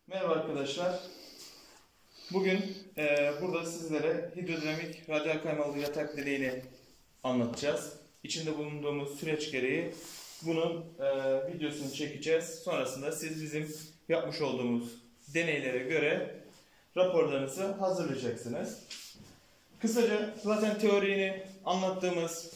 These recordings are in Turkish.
Merhaba arkadaşlar. Bugün burada sizlere hidrodinamik radyal kaymalı yatak deneyini anlatacağız. İçinde bulunduğumuz süreç gereği bunun videosunu çekeceğiz. Sonrasında siz bizim yapmış olduğumuz deneylere göre raporlarınızı hazırlayacaksınız. Kısaca zaten teorini anlattığımız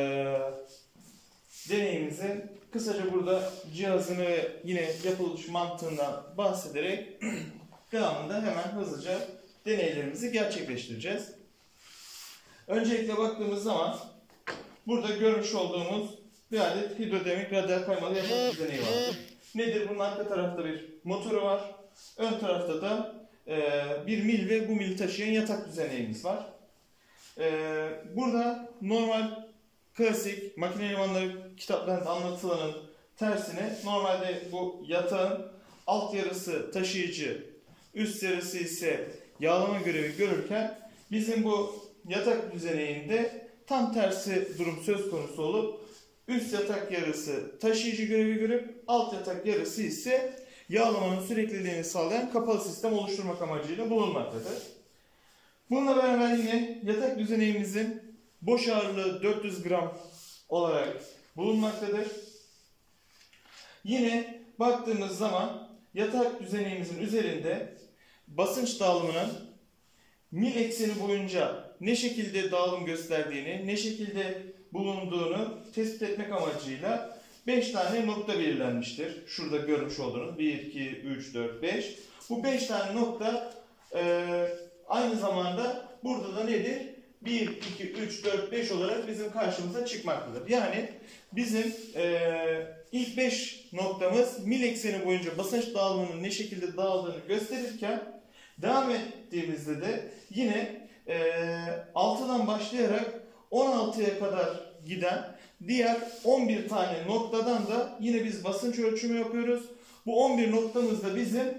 deneyimizin kısaca burada cihazını ve yine yapılış mantığından bahsederek devamında hemen hızlıca deneylerimizi gerçekleştireceğiz. Öncelikle baktığımız zaman burada görmüş olduğumuz bir adet hidrodinamik radyal kaymalı yatak düzeneği var. Nedir? Bunun arka tarafta bir motoru var. Ön tarafta da bir mil ve bu mili taşıyan yatak düzeneğimiz var. Burada normal klasik makine elemanları kitaplarında anlatılanın tersine normalde bu yatağın alt yarısı taşıyıcı, üst yarısı ise yağlama görevi görürken bizim bu yatak düzeneğinde tam tersi durum söz konusu olup üst yatak yarısı taşıyıcı görevi görüp alt yatak yarısı ise yağlamanın sürekliliğini sağlayan kapalı sistem oluşturmak amacıyla bulunmaktadır. Bununla beraber yine yatak düzeneğimizin boş ağırlığı 400 gram olarak bulunmaktadır. Yine baktığımız zaman yatak düzeneğimizin üzerinde basınç dağılımının mil ekseni boyunca ne şekilde dağılım gösterdiğini, ne şekilde bulunduğunu tespit etmek amacıyla 5 tane nokta belirlenmiştir. Şurada görmüş olduğunuz 1, 2, 3, 4, 5. Bu 5 tane nokta aynı zamanda burada da nedir? 1, 2, 3, 4, 5 olarak bizim karşımıza çıkmaktadır. Yani bizim ilk 5 noktamız mil ekseni boyunca basınç dağılımının ne şekilde dağıldığını gösterirken devam ettiğimizde de yine 6'dan başlayarak 16'ya kadar giden diğer 11 tane noktadan da yine biz basınç ölçümü yapıyoruz. Bu 11 noktamız da bizim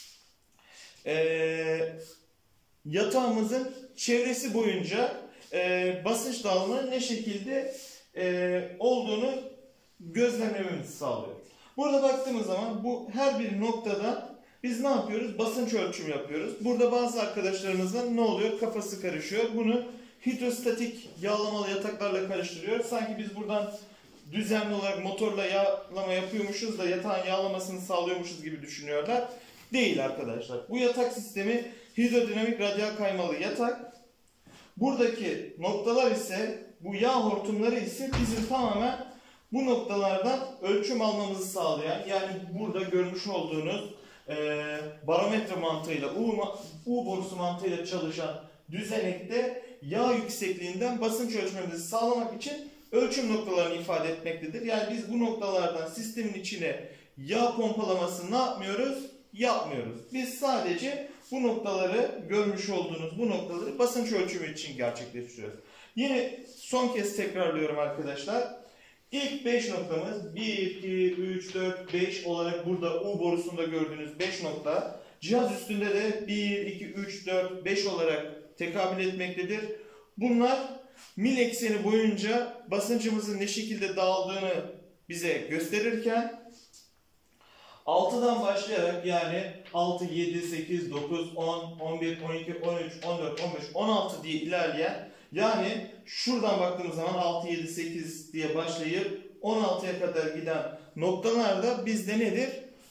yatağımızın çevresi boyunca basınç dağılımının ne şekilde olduğunu gözlemlememizi sağlıyor. Burada baktığımız zaman bu her bir noktada biz ne yapıyoruz? Basınç ölçümü yapıyoruz. Burada bazı arkadaşlarımızın ne oluyor? Kafası karışıyor. Bunu hidrostatik yağlamalı yataklarla karıştırıyor. Sanki biz buradan düzenli olarak motorla yağlama yapıyormuşuz da yatağın yağlamasını sağlıyormuşuz gibi düşünüyorlar. Değil arkadaşlar. Bu yatak sistemi hidrodinamik radyal kaymalı yatak. Buradaki noktalar ise, bu yağ hortumları ise bizim tamamen bu noktalardan ölçüm almamızı sağlayan, yani burada görmüş olduğunuz barometre mantığıyla, U borusu mantığıyla çalışan düzenekte yağ yüksekliğinden basınç ölçmemizi sağlamak için ölçüm noktalarını ifade etmektedir. Yani biz bu noktalardan sistemin içine yağ pompalaması ne yapmıyoruz? Yapmıyoruz. Biz sadece bu noktaları, görmüş olduğunuz bu noktaları basınç ölçümü için gerçekleştiriyoruz. Yine son kez tekrarlıyorum arkadaşlar. İlk 5 noktamız 1, 2, 3, 4, 5 olarak burada U borusunda gördüğünüz 5 nokta. Cihaz üstünde de 1, 2, 3, 4, 5 olarak tekamül etmektedir. Bunlar mil ekseni boyunca basıncımızın ne şekilde dağıldığını bize gösterirken 6'dan başlayarak yani 6, 7, 8, 9, 10, 11, 12, 13, 14, 15, 16 diye ilerleyen, yani şuradan baktığımız zaman 6, 7, 8 diye başlayıp 16'ya kadar giden noktalarda bizde nedir?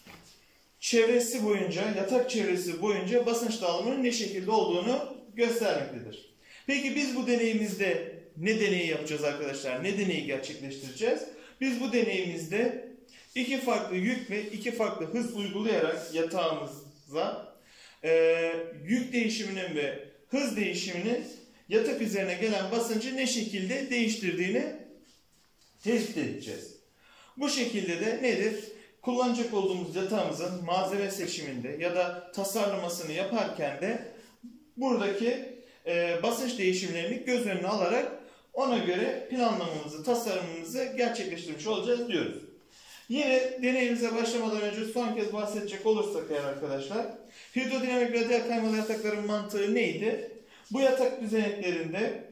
Çevresi boyunca, yatak çevresi boyunca basınç dağılımının ne şekilde olduğunu göstermektedir. Peki biz bu deneyimizde ne deneyi yapacağız arkadaşlar? Ne deneyi gerçekleştireceğiz? Biz bu deneyimizde 2 farklı yük ve 2 farklı hız uygulayarak yatağımıza yük değişiminin ve hız değişiminin yatak üzerine gelen basıncı ne şekilde değiştirdiğini tespit edeceğiz. Bu şekilde de nedir? Kullanacak olduğumuz yatağımızın malzeme seçiminde ya da tasarlamasını yaparken de buradaki basınç değişimlerini göz önüne alarak ona göre planlamamızı, tasarımımızı gerçekleştirmiş olacağız diyoruz. Yine deneyimize başlamadan önce son kez bahsedecek olursak eğer arkadaşlar, hidrodinamik radyal kaymalı yatakların mantığı neydi? Bu yatak düzeneklerinde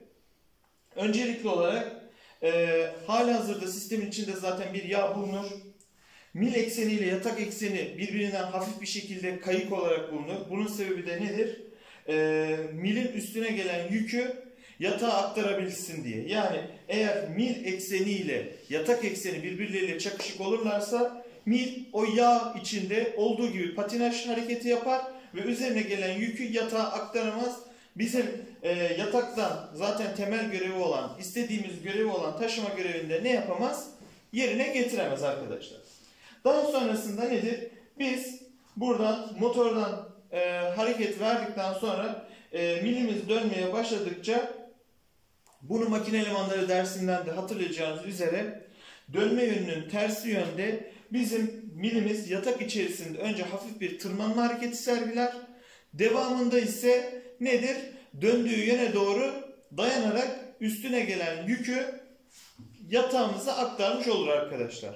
öncelikli olarak halihazırda sistemin içinde zaten bir yağ bulunur. Mil ekseni ile yatak ekseni birbirinden hafif bir şekilde kayık olarak bulunur. Bunun sebebi de nedir? Milin üstüne gelen yükü yatağa aktarabilsin diye. Yani eğer mil ekseni ile yatak ekseni birbirleriyle çakışık olurlarsa mil o yağ içinde olduğu gibi patinaj hareketi yapar ve üzerine gelen yükü yatağa aktaramaz. Bizim yataktan zaten temel görevi olan, istediğimiz görevi olan taşıma görevinde ne yapamaz? Yerine getiremez arkadaşlar. Daha sonrasında nedir? Biz buradan motordan hareket verdikten sonra milimiz dönmeye başladıkça bunu makine elemanları dersinden de hatırlayacağınız üzere dönme yönünün tersi yönde bizim milimiz yatak içerisinde önce hafif bir tırmanma hareketi sergiler. Devamında ise nedir? Döndüğü yöne doğru dayanarak üstüne gelen yükü yatağımıza aktarmış olur arkadaşlar.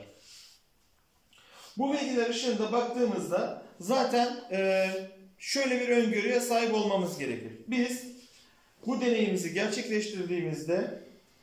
Bu bilgiler ışığında baktığımızda zaten şöyle bir öngörüye sahip olmamız gerekir. Biz bu deneyimizi gerçekleştirdiğimizde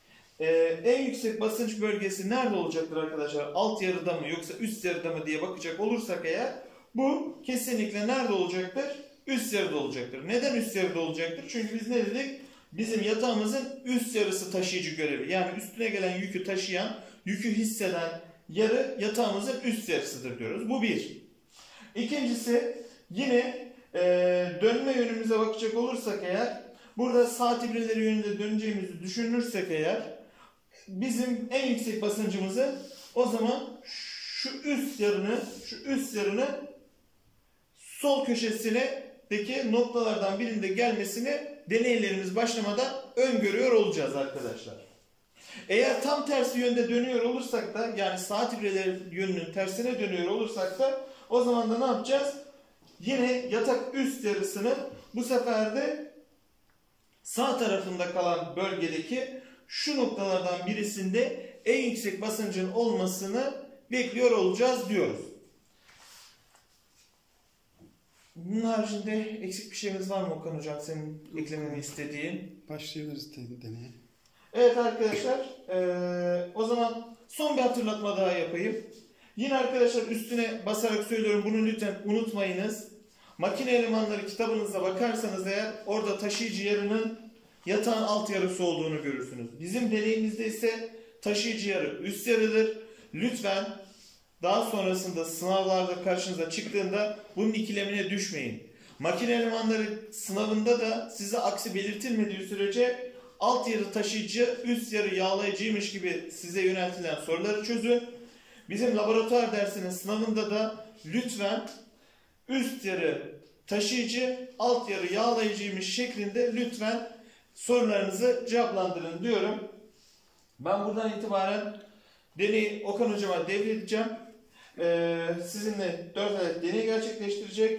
en yüksek basınç bölgesi nerede olacaktır arkadaşlar? Alt yarıda mı yoksa üst yarıda mı diye bakacak olursak eğer bu kesinlikle nerede olacaktır? Üst yarıda olacaktır. Neden üst yarıda olacaktır? Çünkü biz ne dedik? Bizim yatağımızın üst yarısı taşıyıcı görevi. Yani üstüne gelen yükü taşıyan, yükü hisseden yarı yatağımızın üst yarısıdır diyoruz. Bu bir. İkincisi yine dönme yönümüze bakacak olursak eğer burada saat ibreleri yönünde döneceğimizi düşünürsek eğer bizim en yüksek basıncımızı o zaman şu üst yarını sol köşesindeki noktalardan birinde gelmesini deneylerimiz başlamadan öngörüyor olacağız arkadaşlar. Eğer tam tersi yönde dönüyor olursak da yani saat ibreleri yönünün tersine dönüyor olursak da o zaman da ne yapacağız? Yine yatak üst yarısının bu sefer de sağ tarafında kalan bölgedeki şu noktalardan birisinde en yüksek basıncın olmasını bekliyor olacağız diyoruz. Bunun haricinde eksik bir şeyimiz var mı Okan Hocam senin eklememi istediğin? Başlayabiliriz deneye. Evet arkadaşlar o zaman son bir hatırlatma daha yapayım. Yine arkadaşlar üstüne basarak söylüyorum bunu lütfen unutmayınız. Makine elemanları kitabınıza bakarsanız eğer orada taşıyıcı yarının yatağın alt yarısı olduğunu görürsünüz. Bizim deneyimizde ise taşıyıcı yarı üst yarıdır. Lütfen daha sonrasında sınavlarda karşınıza çıktığında bunun ikilemine düşmeyin. Makine elemanları sınavında da size aksi belirtilmediği sürece alt yarı taşıyıcı, üst yarı yağlayıcıymış gibi size yöneltilen soruları çözün. Bizim laboratuvar dersinin sınavında da lütfen üst yarı taşıyıcı, alt yarı yağlayıcıymış şeklinde lütfen sorularınızı cevaplandırın diyorum. Ben buradan itibaren deneyi Okan Hocama devredeceğim. Sizinle 4 adet deney gerçekleştirecek.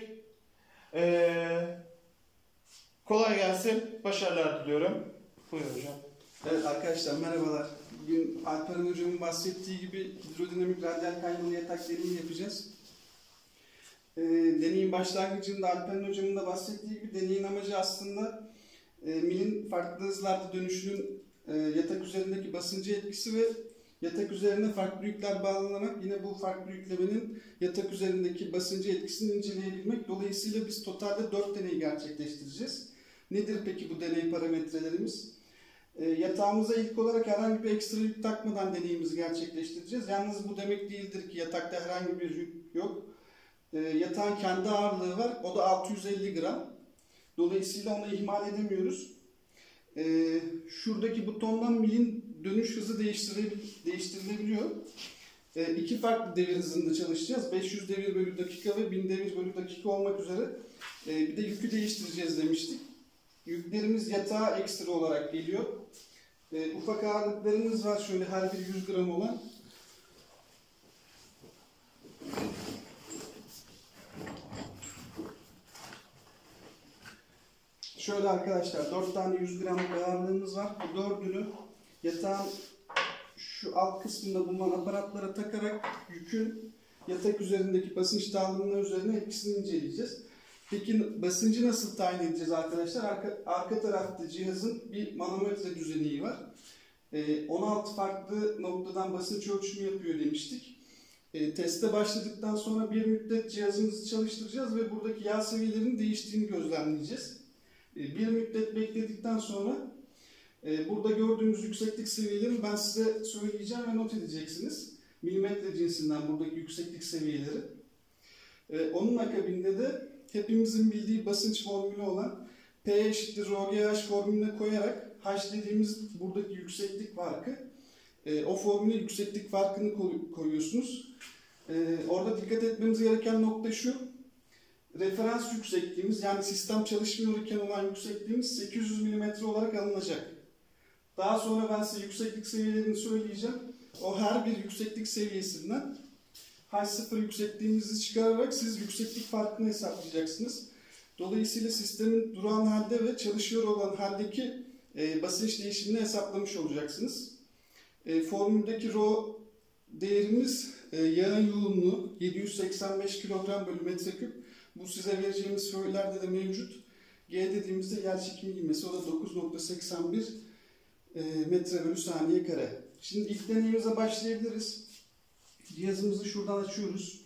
Kolay gelsin, başarılar diliyorum. Buyurun hocam. Evet arkadaşlar merhabalar. Bugün Alperen Hocam'ın bahsettiği gibi hidrodinamik radyal kaymalı yatak deneyi yapacağız. Deneyin başlangıcında Alperen Hocam'ın da bahsettiği gibi deneyin amacı aslında milin farklı hızlarda dönüşünün yatak üzerindeki basıncı etkisi ve yatak üzerine farklı yükler bağlanarak yine bu farklı yüklemenin yatak üzerindeki basıncı etkisini inceleyebilmek. Dolayısıyla biz totalde 4 deney gerçekleştireceğiz. Nedir peki bu deney parametrelerimiz? Yatağımıza ilk olarak herhangi bir ekstra yük takmadan deneyimizi gerçekleştireceğiz. Yalnız bu demek değildir ki yatakta herhangi bir yük yok. Yatağın kendi ağırlığı var. O da 650 gram. Dolayısıyla onu ihmal edemiyoruz. Şuradaki butondan milin dönüş hızı değiştirilebiliyor. İki farklı devir hızında çalışacağız. 500 devir bölü dakika ve 1000 devir bölü dakika olmak üzere. Bir de yükü değiştireceğiz demiştik. Yüklerimiz yatağa ekstra olarak geliyor. Ufak ağırlıklarımız var. Şöyle her biri 100 gram olan. Şöyle arkadaşlar 4 tane 100 gramlık ağırlığımız var. Bu 4'ünü yatağın şu alt kısmında bulunan aparatlara takarak yükün yatak üzerindeki basınç dağılımına üzerine etkisini inceleyeceğiz. Peki basıncı nasıl tayin edeceğiz arkadaşlar? Arka tarafta cihazın bir manometre düzeneği var. 16 farklı noktadan basınç ölçümü yapıyor demiştik. Teste başladıktan sonra bir müddet cihazımızı çalıştıracağız ve buradaki yağ seviyelerinin değiştiğini gözlemleyeceğiz. Bir müddet bekledikten sonra burada gördüğümüz yükseklik seviyelerini ben size söyleyeceğim ve not edeceksiniz. Milimetre cinsinden buradaki yükseklik seviyeleri. Onun akabinde de hepimizin bildiği basınç formülü olan P eşittir ρGH formülüne koyarak H dediğimiz buradaki yükseklik farkı, o formüle yükseklik farkını koyuyorsunuz. Orada dikkat etmemiz gereken nokta şu: referans yüksekliğimiz, yani sistem çalışmıyorken olan yüksekliğimiz 800 mm olarak alınacak. Daha sonra ben size yükseklik seviyelerini söyleyeceğim. O her bir yükseklik seviyesinden H0 yüksekliğimizi çıkararak siz yükseklik farkını hesaplayacaksınız. Dolayısıyla sistemin durağan halde ve çalışıyor olan haldeki basınç değişimini hesaplamış olacaksınız. Formüldeki ρ değerimiz yağın yoğunluğu 785 kilogram bölü metreküp. Bu size vereceğimiz formüllerde de mevcut. G dediğimizde yer çekimi ivmesi, o da 9.81 metre bölü saniye kare. Şimdi ilk deneyimize başlayabiliriz. Cihazımızı şuradan açıyoruz.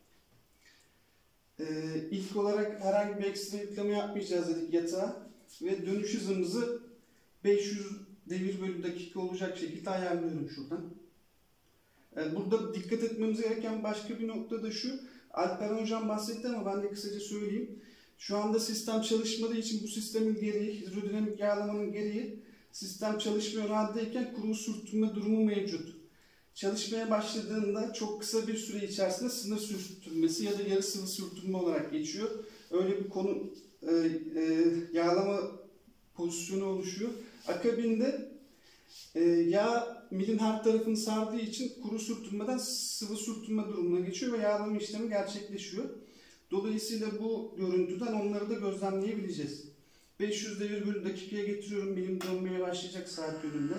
İlk olarak herhangi bir ekstra yükleme yapmayacağız dedik yatağa. Ve dönüş hızımızı 500 devir bölü dakika olacak şekilde ayarlıyorum şuradan. Burada dikkat etmemiz gereken başka bir nokta da şu. Alperen Hocam bahsetti ama ben de kısaca söyleyeyim. Şu anda sistem çalışmadığı için bu sistemin gereği, hidrodinamik yağlamanın gereği, sistem çalışmıyor haldeyken kuru sürtünme durumu mevcut. Çalışmaya başladığında çok kısa bir süre içerisinde sınır sürtünmesi ya da yarı sıvı sürtünme olarak geçiyor. Öyle bir konu yağlama pozisyonu oluşuyor. Akabinde yağ milin her tarafını sardığı için kuru sürtünmeden sıvı sürtünme durumuna geçiyor ve yağlama işlemi gerçekleşiyor. Dolayısıyla bu görüntüden onları da gözlemleyebileceğiz. 500 devir bölü dakikaya getiriyorum. Milim dönmeye başlayacak saat yönünde.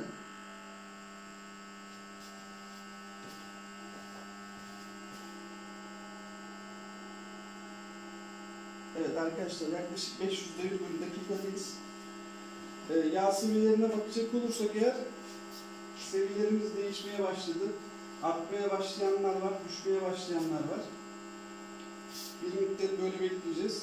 Evet arkadaşlar, yaklaşık 500 devir bölü dakikadayız. Yağ seviyelerine bakacak olursak eğer, seviyelerimiz değişmeye başladı. Artmaya başlayanlar var, düşmeye başlayanlar var. Bir müddet böyle bekleyeceğiz.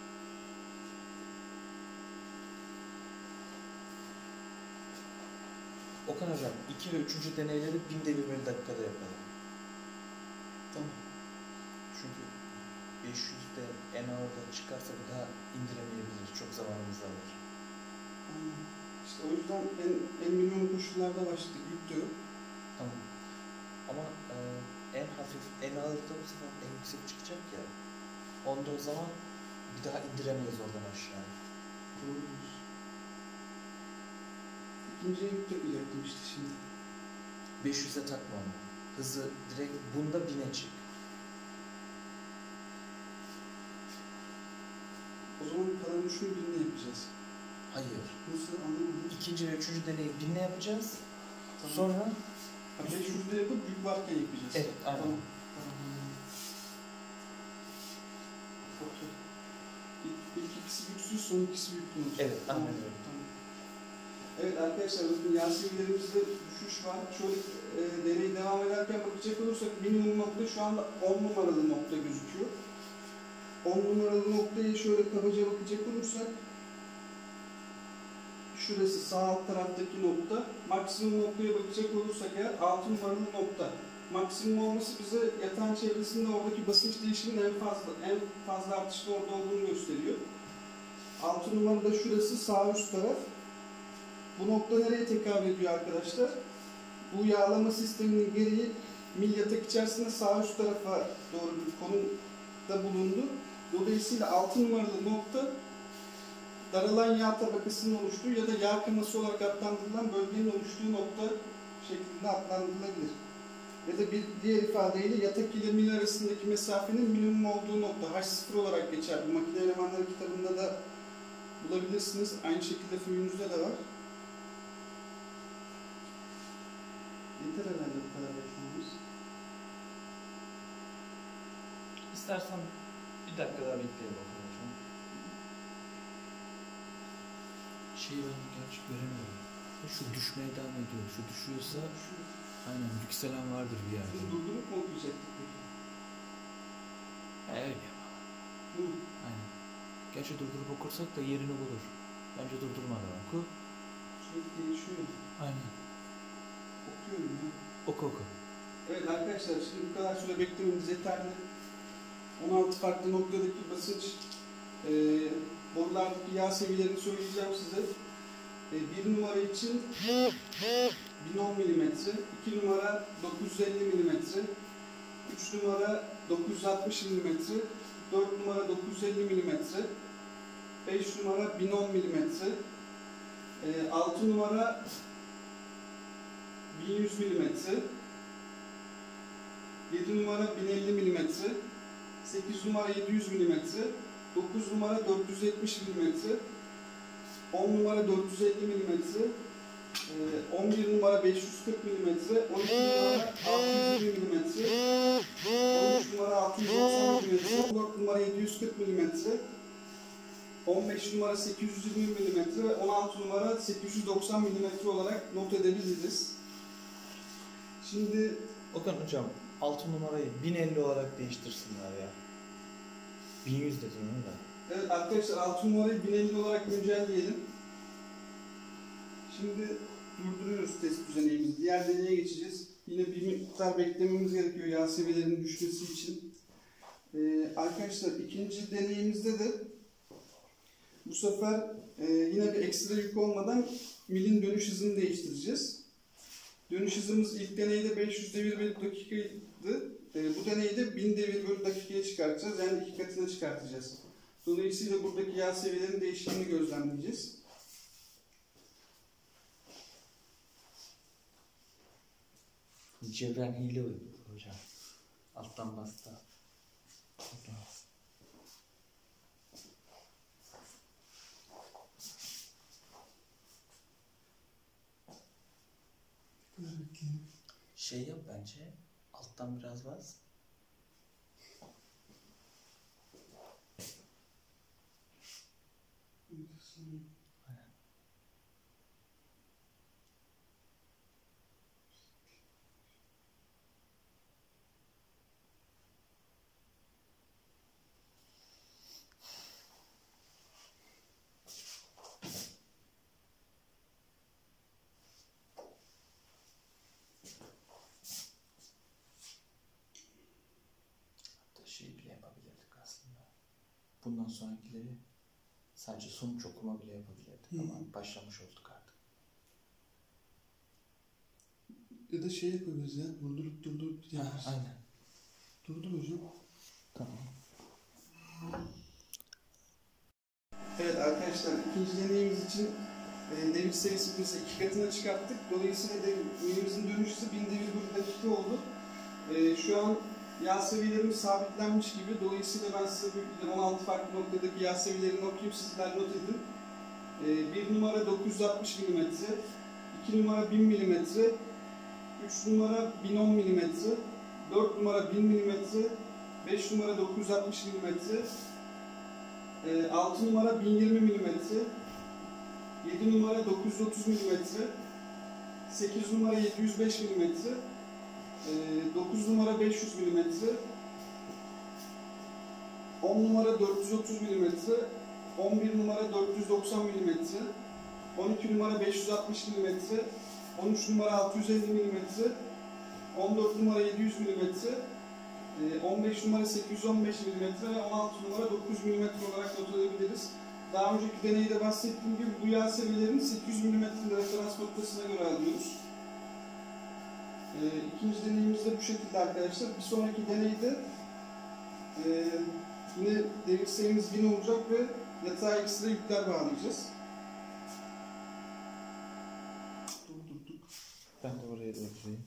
Okan Hocam, 2 ve 3. deneyleri 1000 devir bölü dakikada yapalım. Tamam. Çünkü 500'de en ağırda çıkarsa bir daha indiremeyebiliriz. Çok zamanımız da var. İşte o yüzden en minimum koşullarda başladık. Yüklüyorum. Tamam. Ama en hafif, en ağırda bu sefer en yüksek çıkacak ya. Onda o zaman bir daha indiremeyiz oradan aşağı. Doğru. İkinciye yükleyecektim işte şimdi. 500'e takma onu. Hızı direkt bunda 1000'e çık. O zaman kalan üçünü binle yapacağız. Hayır. Nasıl, anlamadım. 2. ve 3. deneyi 1000'le yapacağız. Tamam. Sonra 500'de yapıp yük varken yapacağız. evet, aynen. Tamam. Okey. İlk ikisi yüksüz, son ikisi yüklü olacak. Evet, aynen öyle. Tamam. Evet arkadaşlar, bakın yağ seviyelerimizde düşüş var. Şöyle deney devam ederken bakacak olursak minimum nokta şu anda 10 numaralı nokta gözüküyor. 10 numaralı noktaya şöyle kabaca bakacak olursak, şurası sağ alt taraftaki nokta. Maksimum noktaya bakacak olursak eğer 6 numaralı nokta. Maksimum olması bize yatağın çevresinde oradaki basınç değişiminin en fazla artışta orada olduğunu gösteriyor. 6 numarada şurası sağ üst taraf. Bu nokta nereye tekabül ediyor arkadaşlar? Bu yağlama sisteminin gereği mil yatak içerisinde sağ üst tarafa doğru bir konumda bulundu. Dolayısıyla 6 numaralı nokta daralan yağ tabakasının oluştuğu ya da yağ kıması olarak adlandırılan bölgenin oluştuğu nokta şeklinde adlandırılabilir. Ya da bir diğer ifadeyle yatak ile mil arasındaki mesafenin minimum olduğu nokta H0 olarak geçer. Bu makine elemanları kitabında da bulabilirsiniz. Aynı şekilde föyünüzde de var. Yeter herhalde bu kadar beklememiz. İstersen bir dakika daha bekleyelim bakalım hocam. Şeyi ben gerçi göremiyorum. Şu düşmeye devam ediyor. Şu düşüyorsa aynen yükselen vardır bir yerde. Biz durdurup mu okuyacaktık peki? Öyle. Bu. Aynen. Gerçi durdurup okursak da yerini bulur. Bence durdurmadan oku. Sürekli değişiyor. Aynen. Okuyorum ya. Oku oku. Evet arkadaşlar, şimdi bu kadar süre beklememiz yeterli. 16 farklı noktadaki basınç borulardaki yağ seviyelerini söyleyeceğim size. 1 numara için 1010 mm, 2 numara 950 mm, 3 numara 960 mm, 4 numara 950 mm, 5 numara 1010 mm, 6 numara 1100 mm, 7 numara 1050 mm, 8 numara 700 mm, 9 numara 470 mm, 10 numara 450 mm, 11 numara 540 mm, 12 numara 620 mm, 13 numara 690 mm, 14 numara 740 mm, 15 numara 820 mm ve 16 numara 890 mm olarak not edebiliriz. Şimdi Okan hocam 6 numarayı 1050 olarak değiştirsinler ya. 1100 dedin onu da. evet arkadaşlar 6 numarayı 1050 olarak güncelleyelim. Şimdi durduruyoruz test düzenimizi. Diğer deneye geçeceğiz. Yine bir miktar beklememiz gerekiyor yağ seviyelerinin düşmesi için. Arkadaşlar ikinci deneyimizde de bu sefer yine bir ekstra yük olmadan milin dönüş hızını değiştireceğiz. Dönüş hızımız ilk deneyde 500 devir bölü dakikaydı. Bu deneyde 1000 devir bölü dakikaya çıkartacağız. Yani 2 katına çıkartacağız. Dolayısıyla buradaki yağ seviyelerinin değişimini gözlemleyeceğiz. Cebren hile uyguluyor hocam. Alttan bastı. Şey yap bence. Alttan biraz bas. Şey bile yapabilirdik aslında. Bundan sonrakileri sadece sonuç okuma bile yapabilirdik ama başlamış olduk artık. Ya da şey yapabiliriz ya, durdurup yaparız. Aynen. Durdur hocam. Tamam. Evet arkadaşlar, ikinci deneyimiz için devir seviyesini 2 katına çıkarttık. Dolayısıyla milimizin dönüş hızı 1000 devir bölü dakika oldu. Şu an yağ seviyelerimiz sabitlenmiş gibi. Dolayısıyla ben size 16 farklı noktadaki yağ seviyelerini okuyayım, sizler not edin. 1 numara 960 mm, 2 numara 1000 mm, 3 numara 1010 mm, 4 numara 1000 mm, 5 numara 960 mm, 6 numara 1020 mm, 7 numara 930 mm, 8 numara 705 mm, 9 numara 500 mm, 10 numara 430 mm, 11 numara 490 mm, 12 numara 560 mm, 13 numara 650 mm, 14 numara 700 mm, 15 numara 815 mm ve 16 numara 900 mm olarak not edebiliriz. Daha önceki deneyde bahsettiğim gibi bu yağ seviyelerini 800 mm referans noktasına göre alıyoruz. İkinci deneyimiz de bu şekilde arkadaşlar. Bir sonraki deneyde yine devir sayımız 1000 olacak ve yatağa ekstra yükler bağlayacağız. Durdurduk. Ben de oraya durdurayım.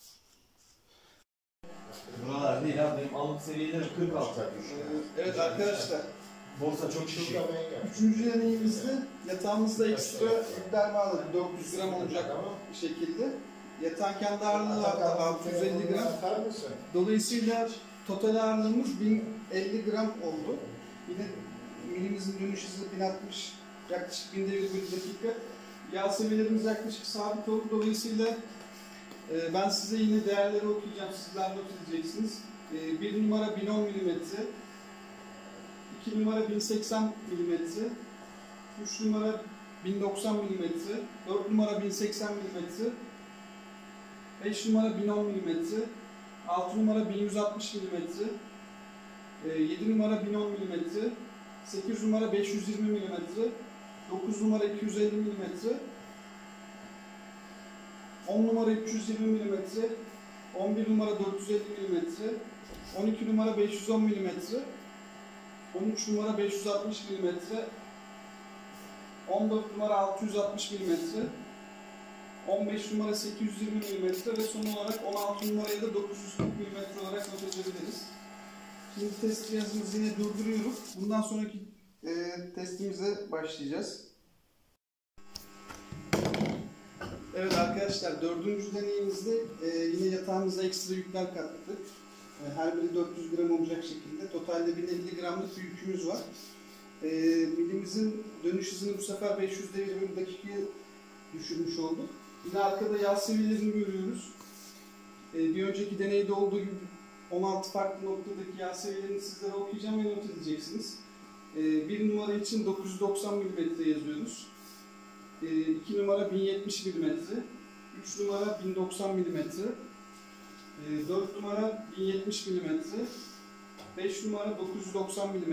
Buralar değil abi. Benim alık seviyelerim 46. Evet arkadaşlar. Borsa çok şişiyor. Üçüncü deneyimizde yatağımızda ekstra yükler bağladık. 400 gram olacak bir şekilde. Yatağın kendi ağırlığı var 650 gram. Dolayısıyla total ağırlığımız 1050 gram oldu. Yine milimizin dönüş hızı 1060, yaklaşık 1000 devir bölü dakika. Yağ seviyelerimiz yaklaşık sabit oldu. Dolayısıyla ben size yine değerleri okuyacağım. Sizler not edeceksiniz. 1 numara 1010 mm, 2 numara 1080 mm, 3 numara 1090 mm, 4 numara 1080 mm, 5 numara 1010 mm, 6 numara 1160 mm, 7 numara 1010 mm, 8 numara 520 mm, 9 numara 250 mm, 10 numara 320 mm, 11 numara 450 mm, 12 numara 510 mm, 13 numara 560 mm, 14 numara 660 mm, 15 numara 820 mm ve son olarak 16 numaraya da 940 mm olarak not edebiliriz. Şimdi test cihazımızı yine durduruyoruz. Bundan sonraki testimize başlayacağız. Evet arkadaşlar, 4. deneyimizde yine yatağımıza ekstra yükler kattık. Her biri 400 gram olacak şekilde. Totalde 1050 gramlık bir yükümüz var. Milimizin dönüş hızını bu sefer 500 devir bölü dakikaya düşürmüş olduk. Yine arkada yağ seviyelerini görüyoruz. Bir önceki deneyde olduğu gibi 16 farklı noktadaki yağ seviyelerini sizlere okuyacağım ve not edeceksiniz. 1 numara için 990 mm yazıyoruz. 2 numara 1070 mm, 3 numara 1090 mm, 4 numara 1070 mm, 5 numara 990 mm,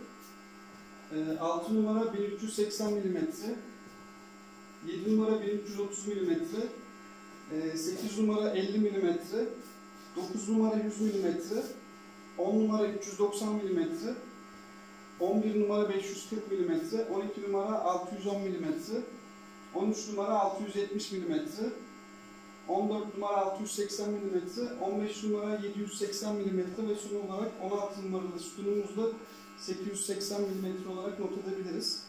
6 numara 1380 mm, 7 numara 1330 mm, 8 numara 50 mm, 9 numara 100 mm, 10 numara 390 mm, 11 numara 540 mm, 12 numara 610 mm, 13 numara 670 mm, 14 numara 680 mm, 15 numara 780 mm ve son olarak 16 numaralı sütunumuzda 880 mm olarak not edebiliriz.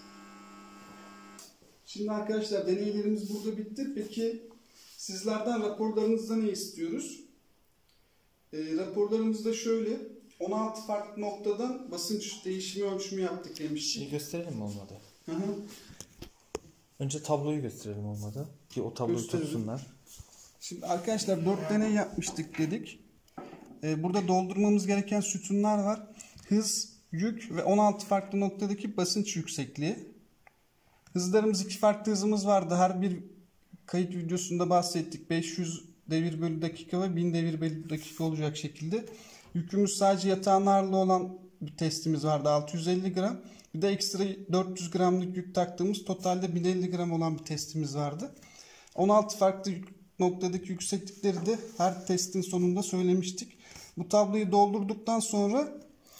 Şimdi arkadaşlar deneylerimiz burada bitti. Peki sizlerden raporlarınızda ne istiyoruz? Raporlarımızda şöyle 16 farklı noktadan basınç değişimi ölçümü yaptık demiştik. Şey gösterelim mi olmadı? Hı hı. Önce tabloyu gösterelim olmadı. Ki o tabloyu Gösterelim. tutsunlar. Şimdi arkadaşlar 4 deney yapmıştık dedik. Burada doldurmamız gereken sütunlar var. Hız, yük ve 16 farklı noktadaki basınç yüksekliği. Hızlarımız 2 farklı hızımız vardı. Her bir kayıt videosunda bahsettik. 500 devir bölü dakika ve 1000 devir bölü dakika olacak şekilde. Yükümüz sadece yatağın ağırlığı olan bir testimiz vardı. 650 gram. Bir de ekstra 400 gramlık yük taktığımız totalde 1050 gram olan bir testimiz vardı. 16 farklı noktadaki yükseklikleri de her testin sonunda söylemiştik. Bu tabloyu doldurduktan sonra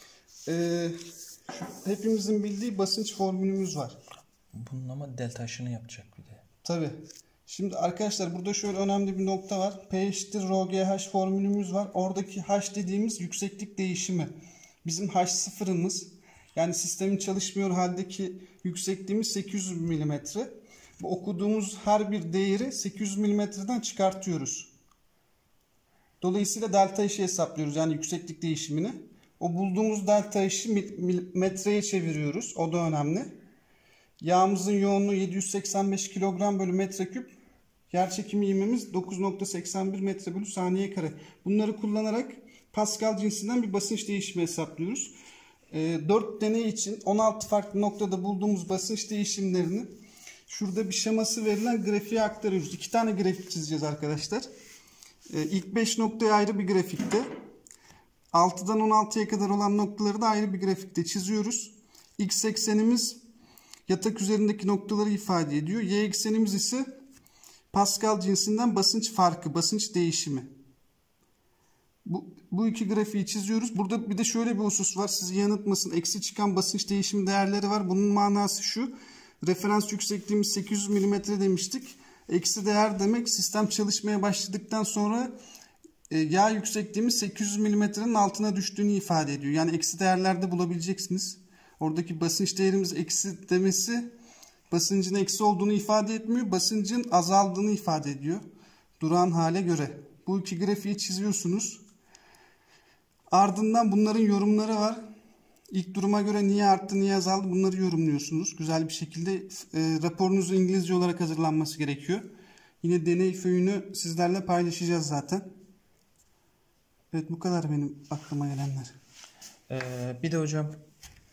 hepimizin bildiği basınç formülümüz var. Bunun ama delta aşını yapacak bir de. Tabii. Şimdi arkadaşlar burada şöyle önemli bir nokta var. P eşittir rho GH formülümüz var. Oradaki H dediğimiz yükseklik değişimi. Bizim H sıfırımız, yani sistemin çalışmıyor haldeki yüksekliğimiz 800 mm. Bu okuduğumuz her bir değeri 800 mm'den çıkartıyoruz. Dolayısıyla delta H'i hesaplıyoruz, yani yükseklik değişimini. O bulduğumuz delta H'i metreye çeviriyoruz. O da önemli. Yağımızın yoğunluğu 785 kilogram bölü metreküp. Yerçekimi ivmemiz 9.81 metre bölü saniye kare. Bunları kullanarak Pascal cinsinden bir basınç değişimi hesaplıyoruz. 4 deney için 16 farklı noktada bulduğumuz basınç değişimlerini şurada bir şeması verilen grafiğe aktarıyoruz. 2 tane grafik çizeceğiz arkadaşlar. İlk 5 noktayı ayrı bir grafikte, 6'dan 16'ya kadar olan noktaları da ayrı bir grafikte çiziyoruz. X eksenimiz yatak üzerindeki noktaları ifade ediyor. Y eksenimiz ise Pascal cinsinden basınç farkı, basınç değişimi. Bu iki grafiği çiziyoruz. Burada bir de şöyle bir husus var. Sizi yanıltmasın. Eksi çıkan basınç değişimi değerleri var. Bunun manası şu. Referans yüksekliğimiz 800 mm demiştik. Eksi değer demek sistem çalışmaya başladıktan sonra yağ yüksekliğimiz 800 mm'nin altına düştüğünü ifade ediyor. Yani eksi değerlerde bulabileceksiniz. Oradaki basınç değerimiz eksi demesi basıncın eksi olduğunu ifade etmiyor. Basıncın azaldığını ifade ediyor. Duran hale göre. Bu iki grafiği çiziyorsunuz. Ardından bunların yorumları var. İlk duruma göre niye arttı, niye azaldı, bunları yorumluyorsunuz. Güzel bir şekilde raporunuzun İngilizce olarak hazırlanması gerekiyor. Yine deney föyünü sizlerle paylaşacağız zaten. Evet, bu kadar benim aklıma gelenler. Bir de hocam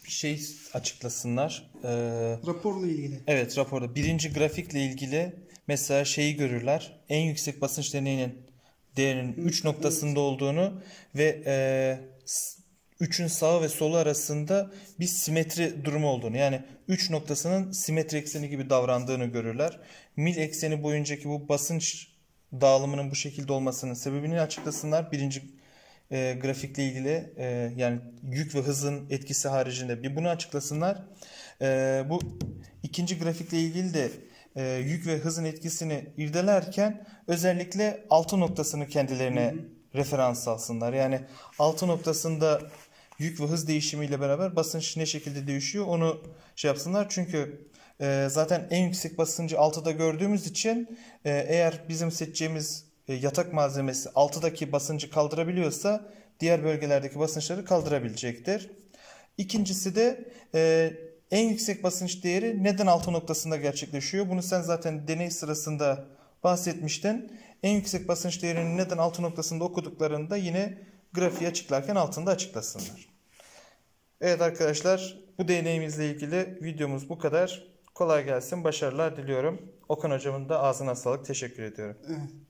şey açıklasınlar. Raporla ilgili. Evet, raporda birinci grafikle ilgili mesela şeyi görürler. En yüksek basınç deneyinin değerinin 3 noktasında olduğunu ve 3'ün sağı ve solu arasında bir simetri durumu olduğunu, yani 3 noktasının simetri ekseni gibi davrandığını görürler. Mil ekseni boyuncaki bu basınç dağılımının bu şekilde olmasının sebebini açıklasınlar. Birinci grafikle ilgili yani yük ve hızın etkisi haricinde bir bunu açıklasınlar. Bu ikinci grafikle ilgili de yük ve hızın etkisini irdelerken özellikle 6 noktasını kendilerine referans alsınlar. Yani 6 noktasında yük ve hız değişimiyle beraber basınç ne şekilde değişiyor onu şey yapsınlar. Çünkü zaten en yüksek basıncı 6'da gördüğümüz için eğer bizim seçeceğimiz yatak malzemesi 6'daki basıncı kaldırabiliyorsa diğer bölgelerdeki basınçları kaldırabilecektir. İkincisi de en yüksek basınç değeri neden 6 noktasında gerçekleşiyor? Bunu sen zaten deney sırasında bahsetmiştin. En yüksek basınç değerinin neden 6 noktasında okuduklarında yine grafiği açıklarken altında açıklasınlar. Evet arkadaşlar, bu deneyimizle ilgili videomuz bu kadar. Kolay gelsin, başarılar diliyorum. Okan hocamın da ağzına sağlık, teşekkür ediyorum. Evet.